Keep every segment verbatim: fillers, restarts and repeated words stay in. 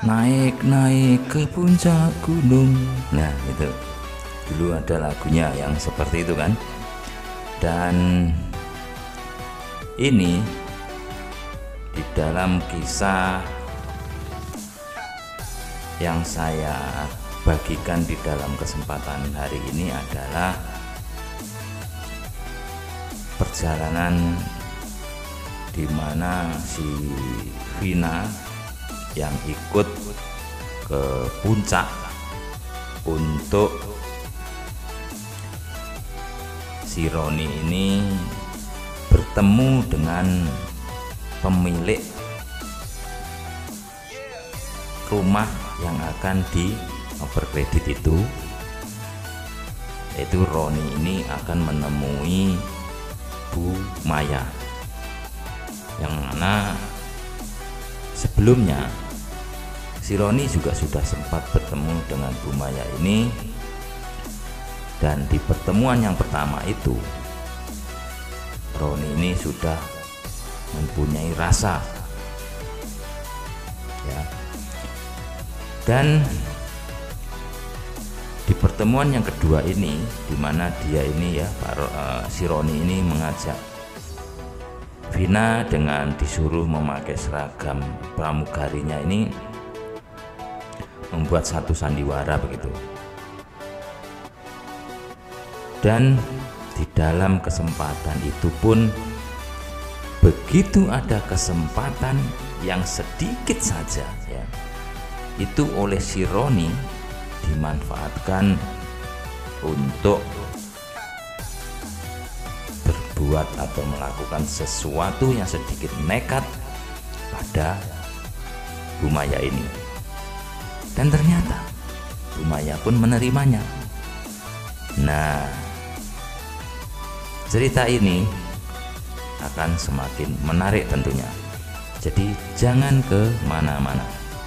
naik-naik ke puncak gunung. Nah itu dulu ada lagunya yang seperti itu kan. Dan ini di dalam kisah yang saya bagikan di dalam kesempatan hari ini adalah perjalanan di mana si Vina yang ikut ke puncak untuk si Roni ini bertemu dengan pemilik rumah yang akan di overkredit itu, yaitu Roni ini akan menemui Bu Maya, yang mana sebelumnya si Roni juga sudah sempat bertemu dengan Bu Maya ini. Dan di pertemuan yang pertama itu Roni ini sudah mempunyai rasa ya. Dan di pertemuan yang kedua ini, dimana dia ini ya Pak uh, si Roni ini mengajak Vina dengan disuruh memakai seragam pramugarinya ini membuat satu sandiwara begitu. Dan di dalam kesempatan itu pun begitu ada kesempatan yang sedikit saja ya, itu oleh si Roni dimanfaatkan untuk berbuat atau melakukan sesuatu yang sedikit nekat pada Bu Maya ini. Dan ternyata Bu Maya pun menerimanya. Nah, cerita ini akan semakin menarik tentunya. Jadi jangan ke mana-mana.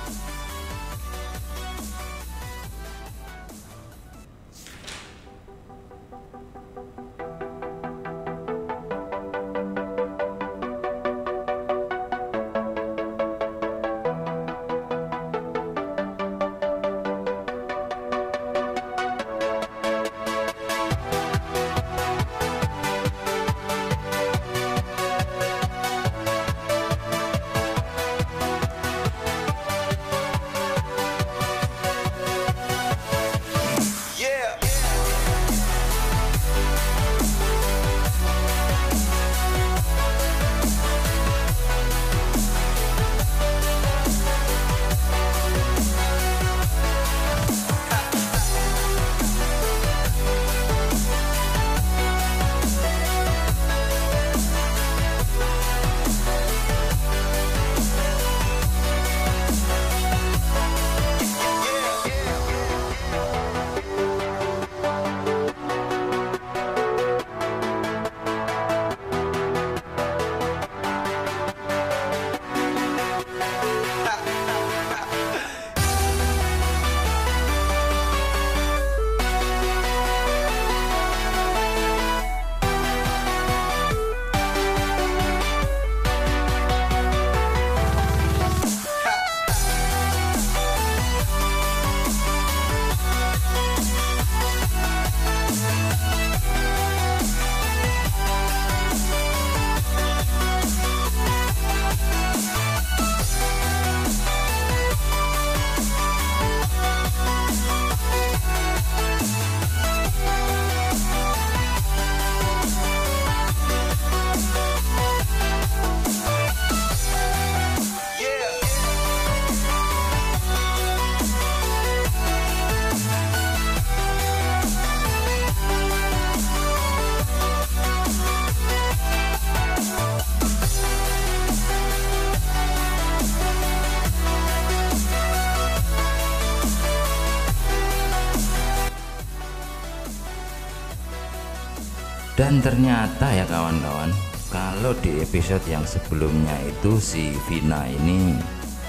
Dan ternyata ya kawan-kawan, kalau di episode yang sebelumnya itu si Vina ini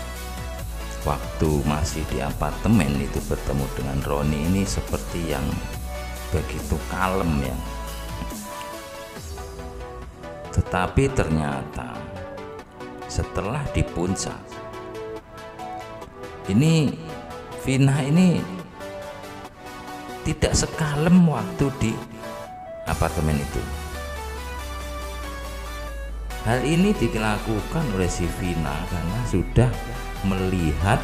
waktu masih di apartemen itu bertemu dengan Roni ini seperti yang begitu kalem ya. Tetapi ternyata setelah di puncak ini Vina ini tidak sekalem waktu di apartemen itu. Hal ini dilakukan oleh si Vina karena sudah melihat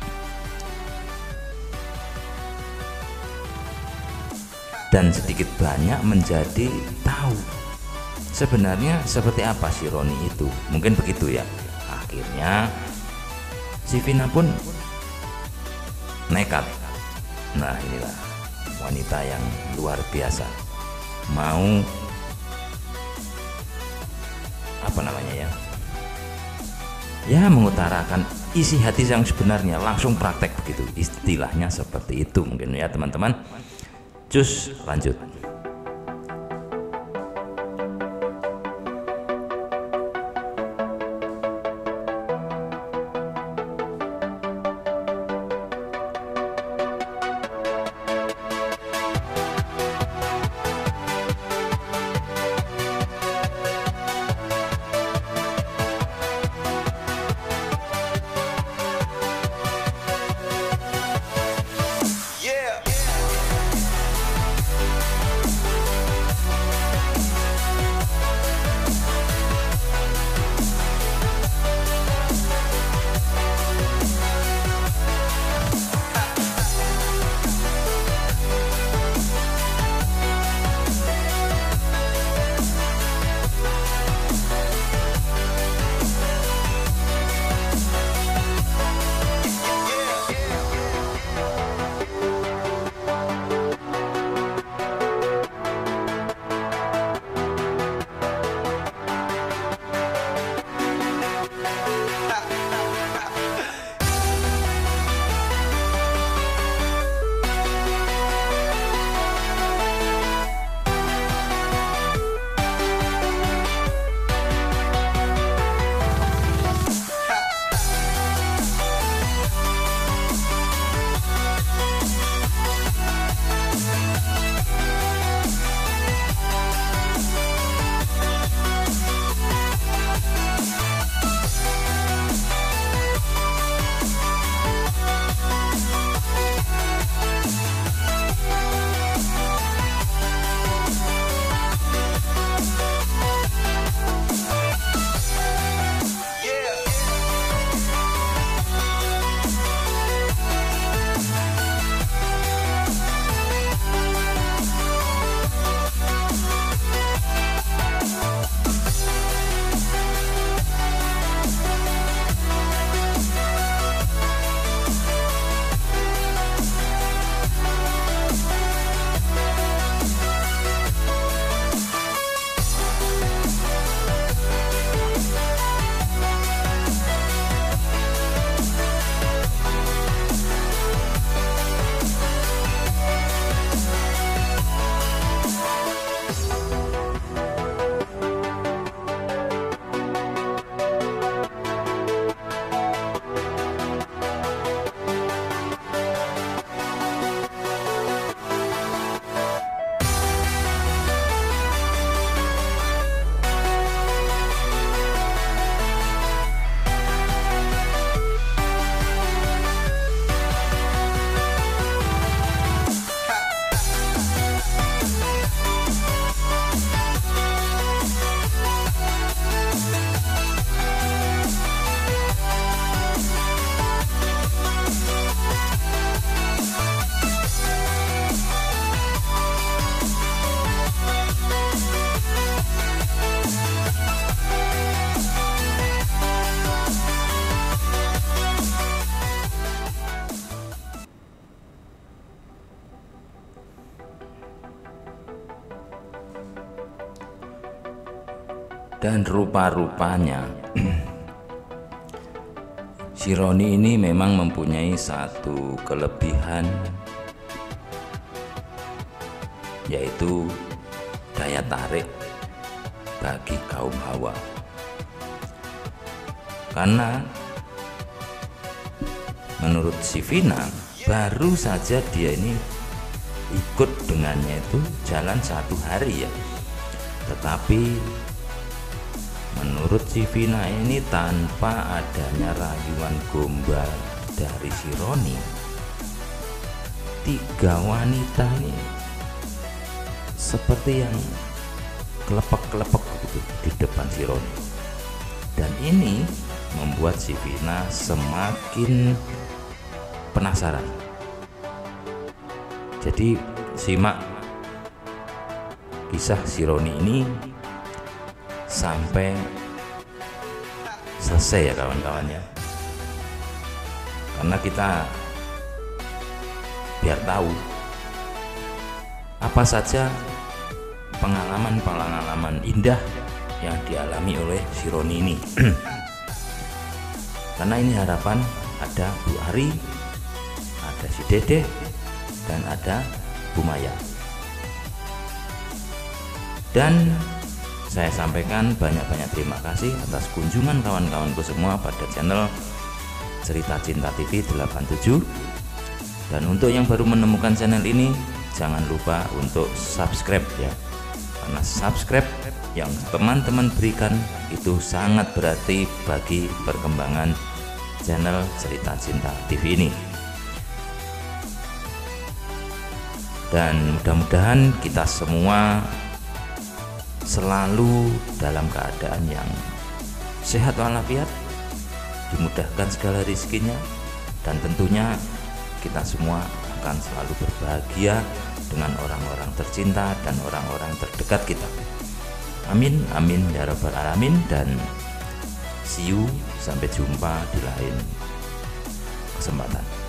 dan sedikit banyak menjadi tahu sebenarnya seperti apa si Roni itu. Mungkin begitu ya. Akhirnya si Vina pun nekat. Nah, inilah wanita yang luar biasa, mau apa namanya ya ya mengutarakan isi hati yang sebenarnya, langsung praktek begitu, istilahnya seperti itu mungkin ya teman-teman. Cus, lanjut. Dan rupa-rupanya si Roni ini memang mempunyai satu kelebihan, yaitu daya tarik bagi kaum hawa. Karena menurut si Vina, baru saja dia ini ikut dengannya itu jalan satu hari ya, tetapi menurut si Vina ini tanpa adanya rayuan gombal dari si Roni, tiga wanita ini seperti yang kelepek-kelepek gitu di depan si Roni, dan ini membuat si Vina semakin penasaran. Jadi simak kisah si Roni ini sampai selesai ya kawan-kawan ya, karena kita biar tahu apa saja pengalaman-pengalaman indah yang dialami oleh si Roni ini. Karena ini harapan ada Bu Ari, ada si Dede, dan ada Bu Maya. Dan saya sampaikan banyak-banyak terima kasih atas kunjungan kawan-kawanku semua pada channel Cerita Cinta T V delapan puluh tujuh. Dan untuk yang baru menemukan channel ini, jangan lupa untuk subscribe ya, karena subscribe yang teman-teman berikan itu sangat berarti bagi perkembangan channel Cerita Cinta T V ini. Dan mudah-mudahan kita semua selalu dalam keadaan yang sehat walafiat, dimudahkan segala rezekinya, dan tentunya kita semua akan selalu berbahagia dengan orang-orang tercinta dan orang-orang terdekat kita. Amin, amin ya rabbal alamin. Dan see you, sampai jumpa di lain kesempatan.